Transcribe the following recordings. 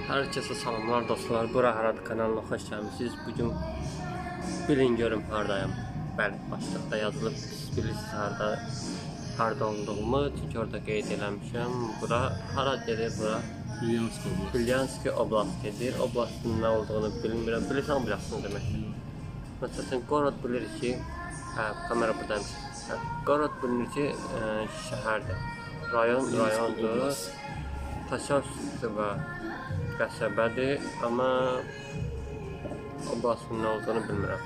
Herkese salamlar dostlar. Bura Harad kanalına hoş geldiniz. Bugün bilin görüm hardayım. Bəli, başlıqda yazılıb. Siz bilirsiniz harda olduğumu. Çünki orada qeyd eləmişəm. Bura Harad gedir bura. Bryanski oblast gedir. Oblastın nə olduğunu bilmirəm. Bilirsən bilərsiniz deməkdir. Məsələn, Gorod bilir ki, kamera buradaymış. Gorod bilir ki, şəhərdir. Rayondur. Taşovski və qəsəbədir, amma oblastın nə olduğunu bilmirəm.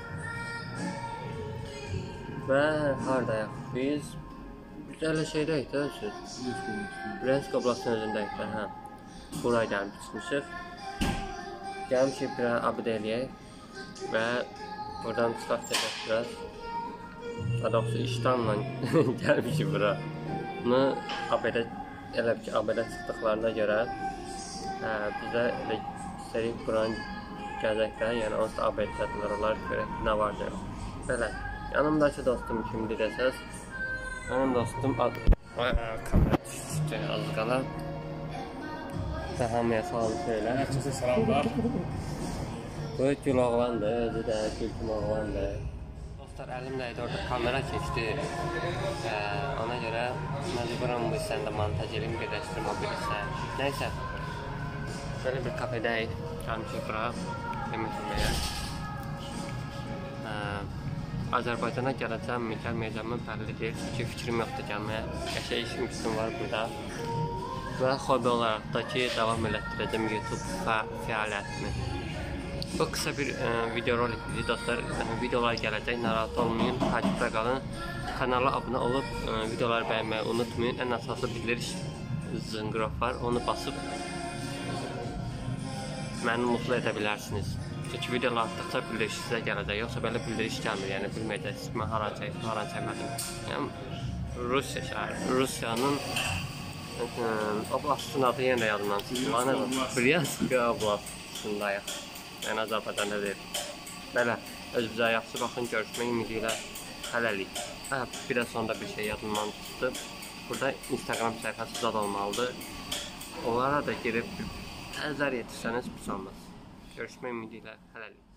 Və haradayıq biz? Biz elə şeydəyik də özür. Bryanski oblastın özündəyik də, hə. Buraya gəlib çıxmışıq. Gəlmişik bir abidə eləyək və buradan çıxaq gedək biraz. Daha doğrusu işdanla gəlmişik bura. Bunu abidə, elə ki abidə çıxdıqlarına görə biz də elə istədik buranı gəzəklər, yəni onsuz da abedlədilər, onlar görək nə var deyək. Belə, yanımdakı dostum kimdir desəz, mənim dostum kamera düşdü az qala. Hamıya salam söylə. Herkese salamlar. Bu Gül oğlandır, özü də Gülküm oğlandır. Dostlar, əlimdəydi, orada kamera keçdi. Ona görə məcburam bu hissəni də montaj edeyim, birləşdirim o bir hissəni. Nəysə. Şöyle bir kafedəyik, gəlmişik bura, yemək yeməyə. Azərbaycana gələcəmmi, gəlməyəcəmmi bəlli deyil, çünki fikrim yoxdur gəlməyə. Qəşəng işim var burada. Və hobi olaraq da ki, davam elətdirəcəm YouTube fəaliyyətimi. Bu qısa bir videorolik idi dostlar, videolar gələcək, narahat olmayın, takipdə qalın. Kanala abunə olub, videoları bəyənməyi unutmayın. Ən əsaslı bildiriş zınqrov var, onu basıb məni mutlu edə bilərsiniz. Çünki videolar atdıqca bildiriş sizə gələcək, yoxsa belə bildiriş gəlmir, yəni bilməyəcəksiniz, mən hara çəkmədim. Yəni, Rusiya şəhəri, Rusiyanın oblastın adı yenə də yadımdan çıxdı. Bryanski oblastındayıq, yəni Azərbaycanda deyil. Belə, özünüzə yaxşı baxın, görüşmək ümidi ilə hələlik. Bir də sonda bir şey yadımdan çıxdı. Burada Instagram səhifəsi zad olmalıdır. Onlara da girib nəzər yetirsəniz pis olmaz. Görüşmək ümidi ilə hələlik.